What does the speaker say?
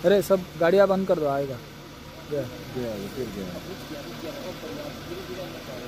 अरे सब गाड़ियाँ बंद कर दो, आएगा। गया फिर गया।